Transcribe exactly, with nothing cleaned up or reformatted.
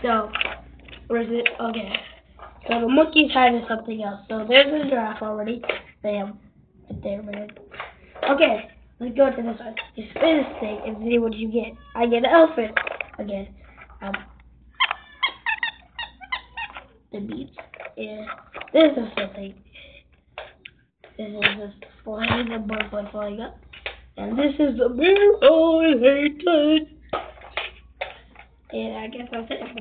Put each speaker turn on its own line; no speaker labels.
So, where's it? Okay. So the monkey's hiding something else. So there's the giraffe already. Bam. Right there, man. Okay, let's go to this one. You spin this thing and see what you get. I get an elephant again. Um, the beats. Yeah. This is something. This is just flying, a butterfly flying up. And this is the bear I hated. And I guess that's it.